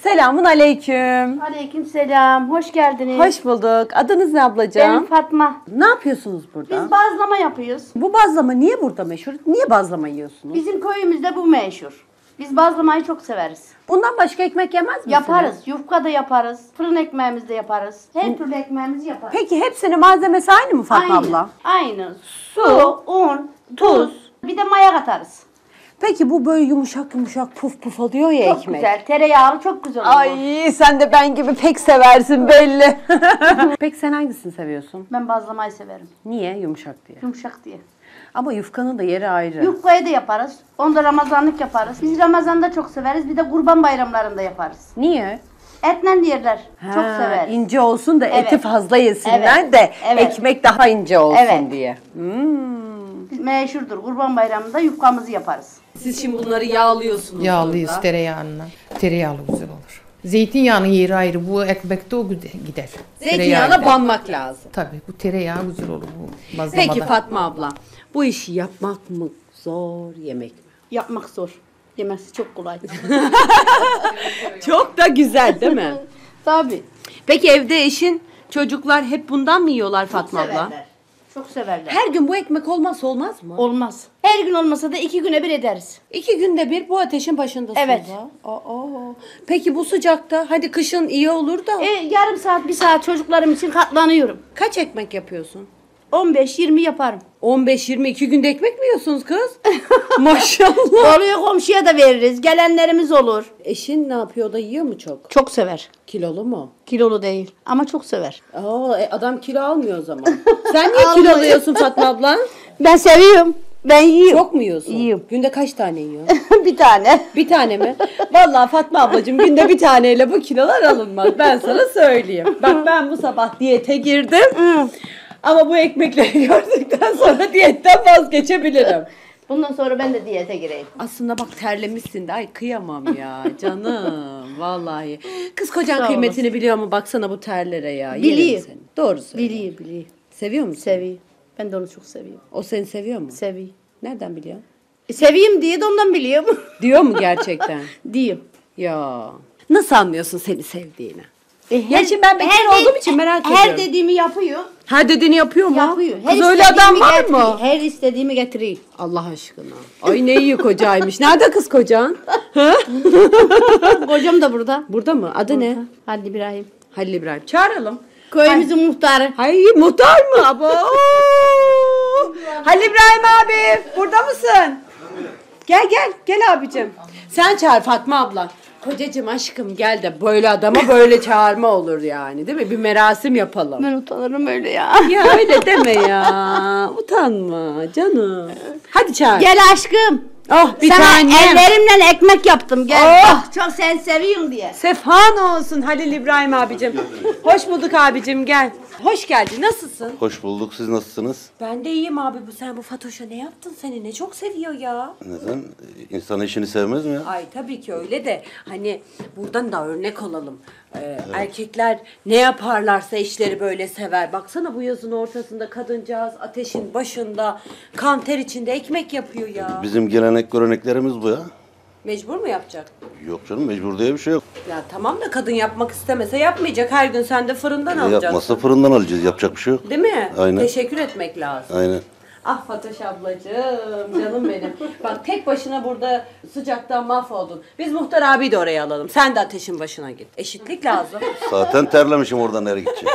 Selamun aleyküm. Aleykümselam. Hoş geldiniz. Hoş bulduk. Adınız ne ablacığım? Ben Fatma. Ne yapıyorsunuz burada? Biz bazlama yapıyoruz. Bu bazlama niye burada meşhur? Niye bazlama yiyorsunuz? Bizim köyümüzde bu meşhur. Biz bazlamayı çok severiz. Bundan başka ekmek yemez misiniz? Yaparız. Yufka da yaparız. Fırın ekmeğimizi de yaparız. Her türlü ekmeğimizi yaparız. Peki hepsinin malzemesi aynı mı Fatma abla? Aynı. Su, un, tuz. Bir de maya katarız. Peki bu böyle yumuşak yumuşak puf puf oluyor ya Çok ekmek. güzel. Tereyağlı çok güzel olur. Ay sen de ben gibi pek seversin belli. Peki sen hangisini seviyorsun? Ben bazlamayı severim. Niye? Yumuşak diye. Yumuşak diye. Ama yufkanın da yeri ayrı. Yufkayı da yaparız. Onda Ramazanlık yaparız. Biz Ramazan'da çok severiz. Bir de kurban bayramlarında yaparız. Niye? Etle yerler. Çok Ha, severiz. İnce olsun da eti Evet. fazla yesinler Evet. de Evet. ekmek daha ince olsun Evet. diye. Meşhurdur. Kurban bayramında yufkamızı yaparız. Siz şimdi bunları yağlıyorsunuz. Yağlıyız burada. tereyağına. Tereyağlı güzel olur. Zeytinyağının yeri ayrı. Bu ekmekte o gider. Tereyağı Zeytinyağına gider. banmak lazım. Tabii bu tereyağı güzel olur bu bazlamada. Peki Fatma abla, bu işi yapmak mı zor, yemek mi? Yapmak zor. Yemesi çok kolay. Çok da güzel değil mi? Tabii. Peki evde eşin, çocuklar hep bundan mı yiyorlar Fatma abla? Severler. Çok severler. Her gün bu ekmek olmazsa olmaz mı? Olmaz. Her gün olmasa da 2 güne bir ederiz. 2 günde bir bu ateşin başındasınız. Evet. Ha? Peki bu sıcakta, hadi kışın iyi olur da Yarım saat, 1 saat çocuklarım için katlanıyorum. kaç ekmek yapıyorsun? 15-20 yaparım. 15-22 günde ekmek mi yiyorsunuz kız? Maşallah. Oluyor komşuya da veririz. Gelenlerimiz olur. Eşin ne yapıyor da yiyor mu çok? Çok sever. Kilolu mu? Kilolu değil ama çok sever. Adam kilo almıyor o zaman. Sen niye kilo alıyorsun Fatma abla? Ben seviyorum. Ben yiyorum. Çok mu yiyorsun? Yiyorum. Günde kaç tane yiyorsun? Bir tane. Bir tane mi? Vallahi Fatma ablacığım günde bir taneyle bu kilolar alınmaz. Ben sana söyleyeyim. Bak ben bu sabah diyete girdim. Ama bu ekmekleri gördükten sonra diyetten vazgeçebilirim. Bundan sonra ben de diyete gireyim. Aslında bak terlemişsin de ay kıyamam ya canım vallahi. Kız kocan Sağ kıymetini biliyor mu? Baksana bu terlere ya. Yerim Biliyor. seni. Doğru söyle. Biliyor. Seviyor musun? Seviyor. Ben de onu çok seviyorum. O seni seviyor mu? Seviyor. Nereden biliyor? Seveyim diye de ondan biliyorum. Diyor mu gerçekten? Diyeyim. Ya. Nasıl anlıyorsun seni sevdiğini? Ya şimdi ben bekar olduğum için merak Her ediyorum. dediğimi yapıyor. Her dediğini yapıyor mu? Yapıyor. Kız öyle adam var mı? Her istediğimi getiriyor. Allah aşkına. Ay ne iyi kocaymış. Nerede kız kocan? Kocam da burada. Burada mı? Adı ne? Hadi İbrahim. Halil İbrahim. Çağıralım. Köyümüzün muhtarı. Hayır muhtar mı? Abo. Halil İbrahim abi burada mısın? Gel abicim. Sen çağır Fatma abla. Kocacığım aşkım gel de böyle adama böyle çağırma olur yani değil mi? Bir merasim yapalım. Ben utanırım öyle ya. Ya öyle deme ya. Utanma canım. Hadi çağır. Gel aşkım. Oh bir Sana tane. ellerimle ekmek yaptım. Gel. Oh. Bak, çok sen seviyorsun diye. Sefan olsun Halil İbrahim abicim. Hoş bulduk abicim gel. Hoş geldin. Nasılsın? Hoş bulduk. Siz nasılsınız? Ben de iyiyim abi. Sen bu Fatoş'a ne yaptın seni? Ne çok seviyor ya. Neden? İnsan işini sevmez mi ya? Ay tabii ki öyle de hani buradan da örnek olalım. Erkekler ne yaparlarsa eşleri böyle sever. Baksana bu yazın ortasında kadıncağız ateşin başında kan ter içinde ekmek yapıyor ya. Bizim gelenek göreneklerimiz bu ya. Mecbur mu yapacak? Yok canım, mecbur diye bir şey yok. Ya tamam da kadın yapmak istemese yapmayacak. Her gün sen de fırından alacaksın. Yapmazsa fırından alacağız. Yapacak bir şey yok. Değil mi? Aynen. Teşekkür etmek lazım. Aynen. Ah Fatoş ablacığım, canım benim. Bak tek başına burada sıcaktan mahvoldun. Biz Muhtar abi de oraya alalım. Sen de ateşin başına git. Eşitlik lazım. Zaten terlemişim, oradan nereye gideceğim.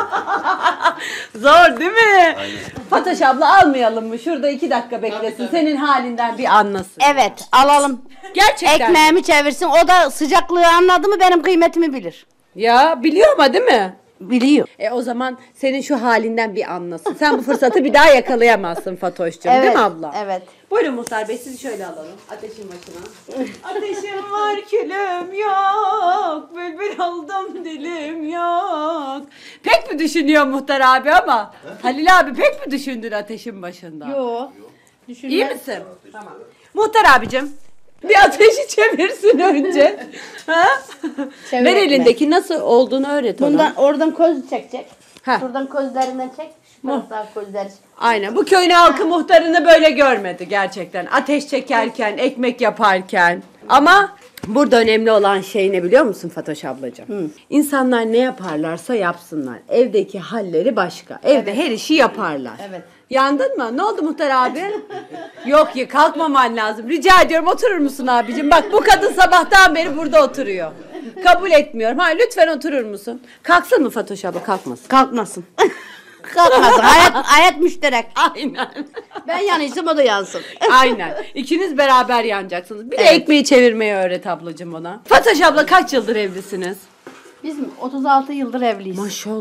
Zor değil mi? Aynen. Fatoş abla almayalım mı? Şurada 2 dakika beklesin. Senin halinden bir anlasın. Evet alalım. Gerçekten. Ekmeğimi çevirsin. O da sıcaklığı anladı mı benim kıymetimi bilir. Ya biliyor ama değil mi? Biliyor. O zaman senin şu halinden bir anlasın. Sen bu fırsatı bir daha yakalayamazsın Fatoş'cum değil mi abla? Evet. Buyurun Muhtar Bey sizi şöyle alalım. Ateşin başına. Ateşim var külüm yok. Bülbül oldum dilim yok. Pek mi düşünüyor Muhtar abi ama? Halil abi pek mi düşündün ateşin başında? Yok. İyi misin? Tamam. Muhtar abicim bir ateşi çevirsin önce. Ha? Çevir Ver ekmek. elindeki nasıl olduğunu öğret ona. Bundan oradan köz çekecek. Heh. Şuradan közlerinden çek. Şu taraftan közleri çek. Aynen. Bu köyün halkı muhtarını böyle görmedi gerçekten. Ateş çekerken, ekmek yaparken. Ama burada önemli olan şey ne biliyor musun Fatoş ablacığım? İnsanlar ne yaparlarsa yapsınlar. Evdeki halleri başka. Evde her işi yaparlar. Evet. Yandın mı? Ne oldu Muhtar abi? Yok ya kalkmaman lazım. Rica ediyorum oturur musun abicim? Bak bu kadın sabahtan beri burada oturuyor. Kabul etmiyorum. Ha lütfen oturur musun? Kalksın mı Fatoş abla? Kalkmasın. Kalkmasın. Kalkmasın. Hayat müşterek. Aynen. Ben yanıysam o da yansın. Aynen. İkiniz beraber yanacaksınız. Bir de Evet. ekmeği çevirmeyi öğret ablacığım ona. Fatoş abla kaç yıldır evlisiniz? Biz 36 yıldır evliyiz.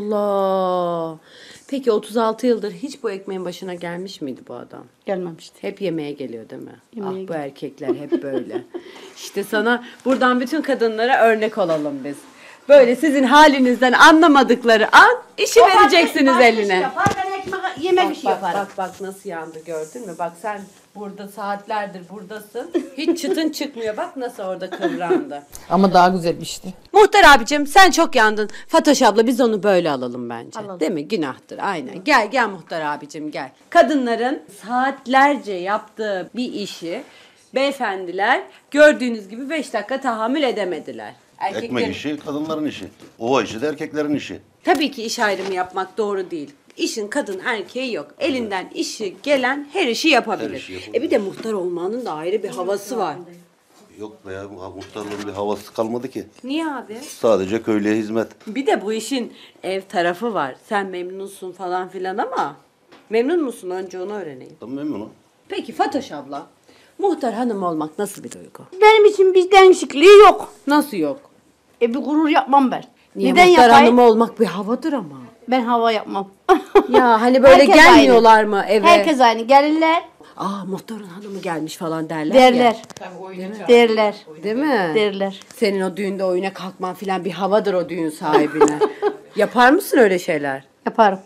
Maşallah. Peki 36 yıldır hiç bu ekmeğin başına gelmiş miydi bu adam? Gelmemişti. Hep yemeğe geliyor değil mi? Yemeğe Bu erkekler hep böyle. İşte sana buradan bütün kadınlara örnek olalım biz. Böyle sizin halinizden anlamadıkları an işi vereceksiniz eline. Yapar, ben yemek işi yaparım. Bak nasıl yandı gördün mü? Bak sen burada saatlerdir buradasın. Hiç çıtın çıkmıyor. Bak nasıl orada kıvrandı. Ama daha güzel pişti. Muhtar abicim sen çok yandın. Fatoş abla biz onu böyle alalım bence. Alalım. Değil mi? Günahtır. Aynen. Gel Muhtar abicim gel. Kadınların saatlerce yaptığı bir işi beyefendiler gördüğünüz gibi 5 dakika tahammül edemediler. Ekmek işi kadınların işi. Ova işi de erkeklerin işi. Tabii ki iş ayrımı yapmak doğru değil. İşin kadın erkeği yok. Elinden işi gelen her işi yapabilir. Her işi yapabilir. Bir de muhtar olmanın da ayrı bir havası var. Yok be ya muhtarlığın bir havası kalmadı ki. Niye abi? Sadece köylüye hizmet. Bir de bu işin ev tarafı var. Sen memnunsun falan filan ama memnun musun? Önce onu öğreneyim. Tamam memnunum. Peki Fatoş abla, muhtar hanım olmak nasıl bir duygu? Benim için bir değişikliği yok. Nasıl yok? Bir gurur yapmam ben. Niye Neden muhtar yapayım? hanım olmak bir havadır ama. Ben hava yapmam. Ya hani böyle Herkes gelmiyorlar aynı. mı eve? Herkes aynı. Gelirler, Muhtarın hanımı gelmiş falan derler derler. ya. Derler. Değil mi? Derler. Senin o düğünde oyuna kalkman filan bir havadır o düğün sahibine. Yapar mısın öyle şeyler? Yaparım.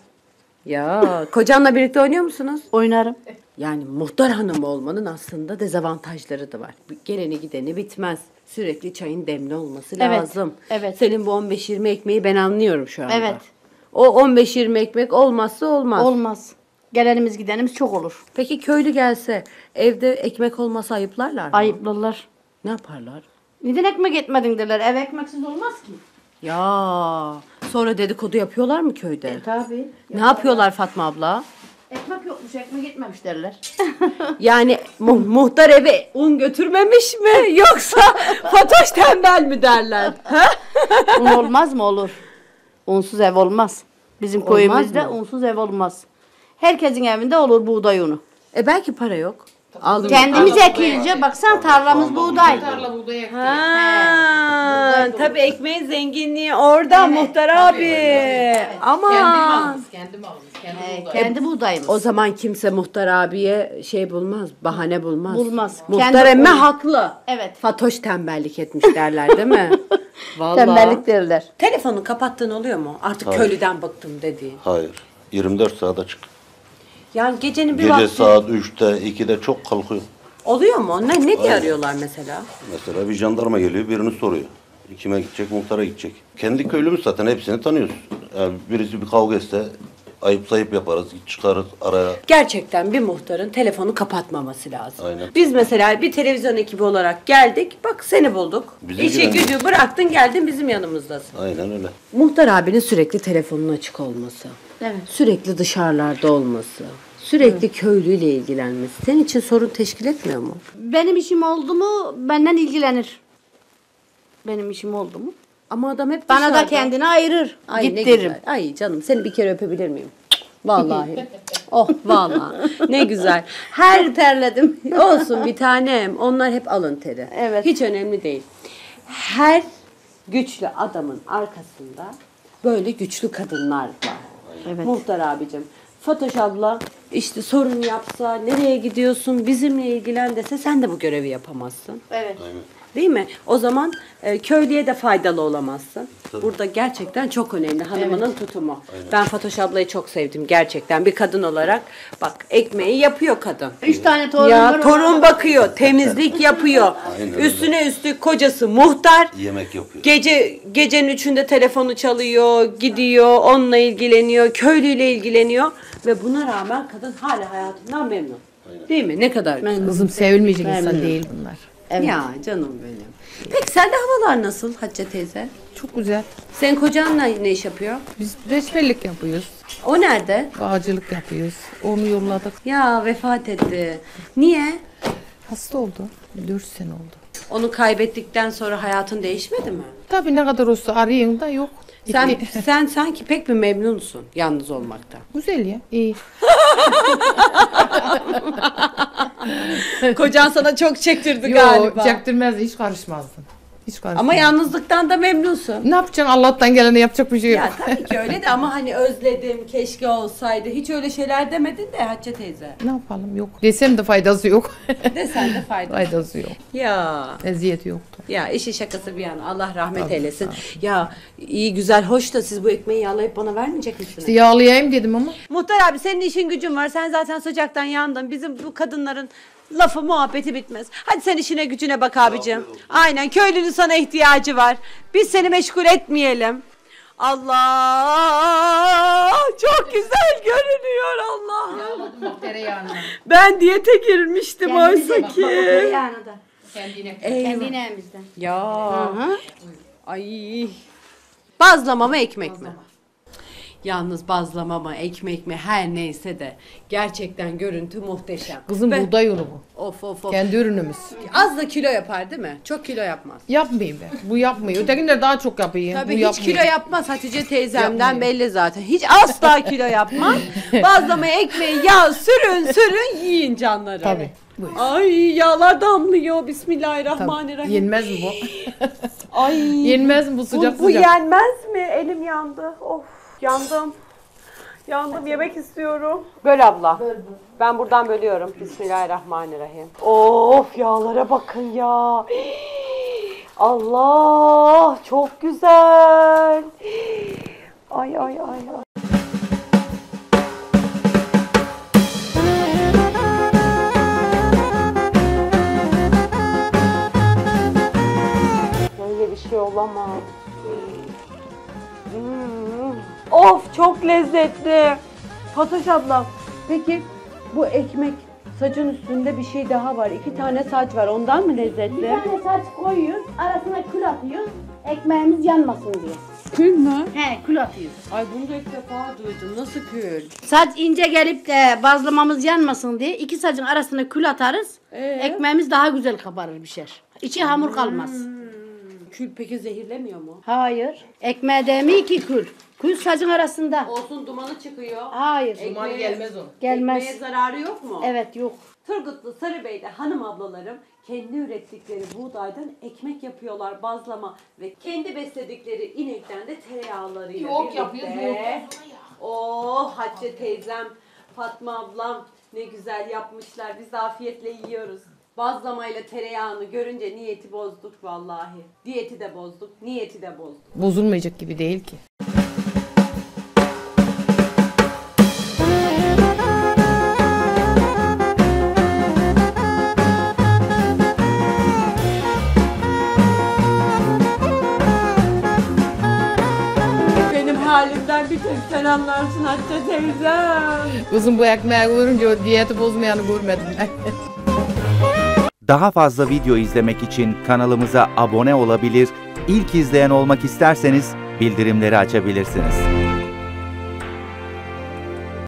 Ya kocanla birlikte oynuyor musunuz? Oynarım. Yani muhtar hanımı olmanın aslında dezavantajları da var. Geleni gideni bitmez. Sürekli çayın demli olması Evet, lazım. evet. Senin bu 15-20 ekmeği ben anlıyorum şu anda. Evet. O 15-20 ekmek olmazsa olmaz. Olmaz. Gelenimiz gidenimiz çok olur. Peki köylü gelse evde ekmek olmasa ayıplarlar mı? Ayıplarlar. Ne yaparlar? Neden ekmek etmedin derler. Ev ekmeksiz olmaz ki. Ya sonra dedikodu yapıyorlar mı köyde? Tabii. Ne yapıyorlar Fatma abla? Ekmek yokmuş, ekmek etmemiş derler. Yani muhtar eve un götürmemiş mi yoksa Fatoş tembel mi derler? Ha? Un olmaz mı? Olur. Unsuz ev olmaz. Bizim Olmaz köyümüzde mı? unsuz ev olmaz. Herkesin evinde olur buğday unu. Belki para yok. Aldım. Kendimiz ekilince baksan tarlamız buğday. Tarla buğday ekti. Ha, tabii ekmeğin zenginliği orada muhtar abi. Ama Kendim alırız. Kendi buğdayımız. o zaman kimse muhtar abiye şey bulmaz, bahane bulmaz. Bulmaz. Muhtar Kendi emme onu- haklı. Evet. Fatoş tembellik etmiş derler değil mi? Vallahi. Tembellik derler. Telefonu kapattığın oluyor mu? Artık Hayır. köylüden bıktım dediğin. Hayır. 24 saat açık. Yani gecenin bir Gece vakti saat 3'te 2'de çok kalkıyor. oluyor mu? Ne diye arıyorlar mesela? Mesela bir jandarma geliyor birini soruyor. Kime gidecek? Muhtara gidecek. Kendi köylümüz zaten hepsini tanıyoruz. Yani birisi bir kavga etse ayıp sayıp yaparız. Çıkarız araya. Gerçekten bir muhtarın telefonu kapatmaması lazım. Aynen. Biz mesela bir televizyon ekibi olarak geldik. Bak seni bulduk. Bizi İşi ilgilendir- gücü bıraktın geldin bizim yanımızdasın. Aynen öyle. Muhtar abinin sürekli telefonun açık olması. Evet. Sürekli dışarılarda olması. Sürekli köylüyle ilgilenmesi. Senin için sorun teşkil etmiyor mu? Benim işim oldu mu benden ilgilenir. Benim işim oldu mu? Ama adam hep Bana da dışarıda. kendini ayırır. Ay Git ne derim. güzel. Ay canım seni bir kere öpebilir miyim? Vallahi. Oh vallahi. Ne güzel. Her Terledim. olsun bir tanem. Onlar hep alın teri. Evet. Hiç önemli değil. Her güçlü adamın arkasında böyle güçlü kadınlar var. Evet. Muhtar abicim. Fatoş abla işte sorun yapsa nereye gidiyorsun bizimle ilgilen dese sen de bu görevi yapamazsın. Evet. Aynen. Değil mi? O zaman köylüye de faydalı olamazsın. Burada gerçekten çok önemli hanımının tutumu. Ben Fatoş ablayı çok sevdim gerçekten bir kadın olarak. Bak ekmeği yapıyor kadın. 3 tane torun Ya var. torun bakıyor, temizlik yapıyor. Aynen öyle. Üstüne üstlük kocası muhtar. Yemek yapıyor. Gecenin 3'ünde telefonu çalıyor, gidiyor, onunla ilgileniyor, köylüyle ilgileniyor ve buna rağmen kadın hala hayatından memnun. Değil mi? Ne kadar güzel. Kızım sevilmeyecek insan değil bunlar. Evet. Ya canım benim. Peki sende havalar nasıl Hatice teyze? Çok güzel. Senin kocan ne iş yapıyor? Biz reçberlik yapıyoruz. O nerede? Bağcılık yapıyoruz. Onu yolladık. Ya vefat etti. Niye? Hasta oldu. 4 sene oldu. Onu kaybettikten sonra hayatın değişmedi mi? Tabii ne kadar olsa arayın da yok. Sen Gitti. sen sanki pek bir memnunsun yalnız olmaktan. Güzel ya. İyi. Kocan sana çok çektirdi Yok çektirmezdi. Hiç karışmazdın. Hiç karışmazdın. Ama yalnızlıktan da memnunsun. Ne yapacaksın? Allah'tan gelene yapacak bir şey yok. Ya tabii ki öyle de ama hani özledim, keşke olsaydı. Hiç öyle şeyler demedin de Hatice teyze. Ne yapalım? Yok. Desem de faydası yok. Desen de fayda. Faydası yok. Ya. Eziyeti yoktu. Ya işi şakası bir yana. Allah rahmet Tabii, eylesin. tabii. Ya iyi güzel hoş da siz bu ekmeği yağlayıp bana vermeyecek misiniz? İşte yağlayayım dedim ama. Muhtar abi senin işin gücün var. Sen zaten sıcaktan yandın. Bizim bu kadınların lafı muhabbeti bitmez. Hadi sen işine gücüne bak abicim. Aynen köylünün sana ihtiyacı var. Biz seni meşgul etmeyelim. Allah çok güzel görünüyor Allah. Tereyağını. Ben diyete girmiştim oysa ki. Tereyağını da. Kendine. Kendi ineğimizden. Ya. Ay. Bazlama mı ekmek mi? Yalnız bazlama mı ekmek mi her neyse de gerçekten görüntü muhteşem. Kızım Ve- buğday unu bu. Of of of. Kendi ürünümüz. Az da kilo yapar değil mi? Çok kilo yapmaz. Yapmayayım ben. Bu yapmıyor. Ötekiler daha çok yapıyor. Tabii bu hiç yapmıyor. kilo yapmaz Hatice teyzemden Yapmıyor. belli zaten. Hiç asla kilo yapmaz. Bazlamaya ekmeği yağ sürün yiyin canları. Tabii. Buyur. Ay yağlar damlıyor. Tabii. Bismillahirrahmanirrahim. Yenmez mi bu? Ay. Yenmez mi bu sıcak Bu sıcak? yenmez mi? Elim yandı. Of yandım. Yandım yemek istiyorum. Böl abla. Ben buradan bölüyorum. Bismillahirrahmanirrahim. Of yağlara bakın ya. Allah çok güzel. Ay ay ay. ay. Böyle bir şey olamaz. Of çok lezzetli. Fatoş abla peki bu ekmek sacın üstünde bir şey daha var. 2 tane saç var ondan mı Bir lezzetli? tane saç koyuyoruz, arasına kül atıyoruz, ekmeğimiz yanmasın diye. Kül mü? He, kül atıyoruz. Ay bunu da ilk defa duydum. Nasıl kül? Saç ince gelip de bazlamamız yanmasın diye 2 sacın arasına kül atarız. Ekmeğimiz daha güzel kabarır pişer. İçi hamur kalmaz. Kül peki zehirlemiyor mu? Hayır. Ekmeğe değmiyor ki kül. Kül sacın arasında. Olsun dumanı çıkıyor. Hayır. Dumanı gelmez o. Gelmez. Ekmeğe zararı yok mu? Evet yok. Turgutlu Sarıbey'de hanım ablalarım kendi ürettikleri buğdaydan ekmek yapıyorlar bazlama ve kendi besledikleri inekten de tereyağlarıyla Yoğurt birlikte. yapıyoruz, yoğurt. Oh Hatice teyzem, Fatma ablam ne güzel yapmışlar. Biz de afiyetle yiyoruz. Bazlamayla tereyağını görünce niyeti bozduk vallahi. Diyeti de bozduk, niyeti de bozduk. Bozulmayacak gibi değil ki. Benim halimden bir tek sen anlarsın Hatice teyzem. Kızım bu ekmeği görünce o diyeti bozmayanı görmedim ben. Daha fazla video izlemek için kanalımıza abone olabilir, ilk izleyen olmak isterseniz bildirimleri açabilirsiniz.